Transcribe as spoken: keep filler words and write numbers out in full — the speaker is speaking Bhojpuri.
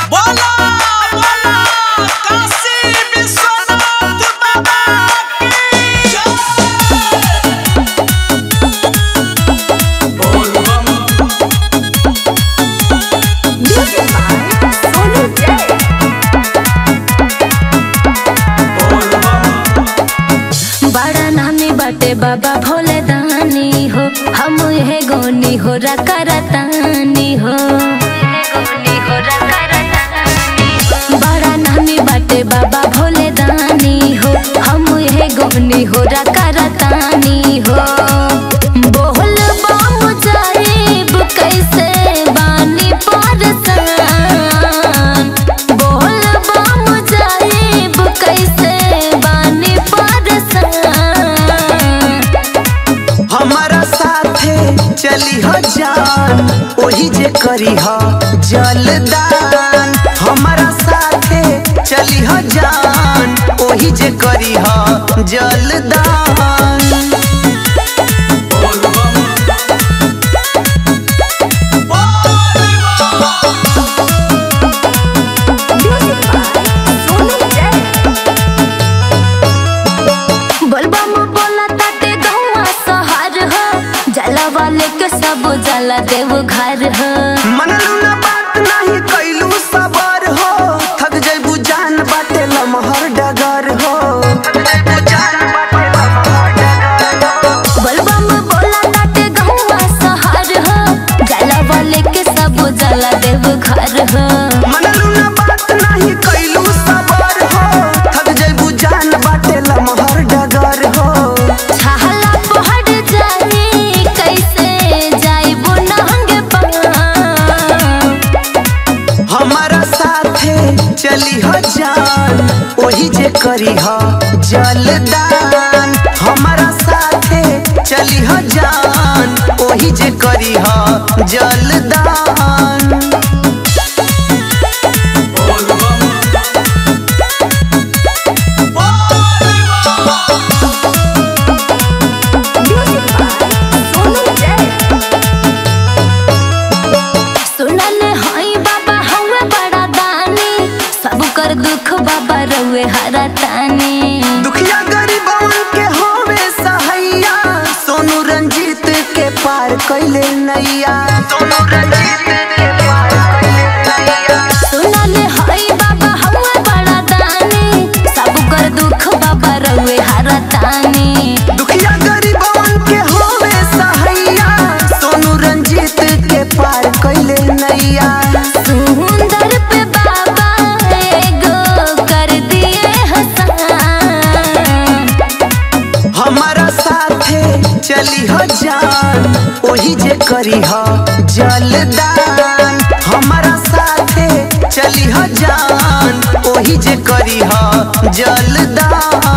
बोला बोला काशी विश्वनाथ बाबा की जय। बोल बम म्यूजिक बाय सोनू जय। बोल बम बड़ा नामी बाटे बाबा भोले दानी हो, हम ये गोनी हो रकरतानी हो। बड़ा नामी बाटे बाबा भोले दानी हो, हम ये गोनी हो रकरतानी हो। बोल बम जाइब कैसे बानी परसान, बोल बम जाइब कैसे बानी परसान। हमारा साथे चली हो जान, ओही जे करी हो जलदान। हमारा साथे चली हो जान, ओही जे करी हो जलदान। बोल बम बोल बम म्यूजिक बाय सोनू जय। बोलबम बोला ताते गौवा सहार हो, जला वाले के सब जला देव घर हो। मनलू ना बात नहीं कैलू सबर हो, थक जैबू जान बाटे लमहर डगर हो। थक जैबू जान बाटे लमहर डगर हो। बोलबम बोला ताते गौवा सहार हो, जला वाले के सब जला देव घर हो। मनलू ना बात नहीं कैलू सबर हो, थक जैबू जान बाटे लमहर डगर हो। छहला पहाड़ जाई कैसे जाइबो नंगे पाँव। हमारा साथे चली हो जान, ओही जे करी हो जलदान। हमारा साथे चली हो जान, ओही जे करी हो जलदान। बोल बम बोल बम म्यूजिक बाय सोनू जय। सुनल हई बाबा हवे बड़ा दानी, सब कर दुख बाबा रउए हरतानी। दुखिया गरीबन के होवे सहाइया, सोनू रंजीत के पार कैले नैया। सोनू रंजीत के पार कैले नैया। सुनल हई बाबा हवे बड़ा दानी, सब कर दुख बाबा रउए हरतानी। दुखिया गरीबन के होवे सहाइया, सोनू रंजीत के पार कैले नैया। सुंदर पे बाबा एगो कर दिए हसान। हमारा साथे चली हो जान, ओही जे करी हो जलदान। हमारा साथे चली हो जान, ओही जे करी हो जलदान।